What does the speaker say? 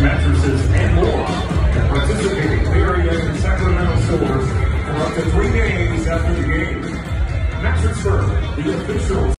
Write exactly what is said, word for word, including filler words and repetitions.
mattresses, and more at participating area and Sacramento stores for up to three days after the game. Mattress Firm, the official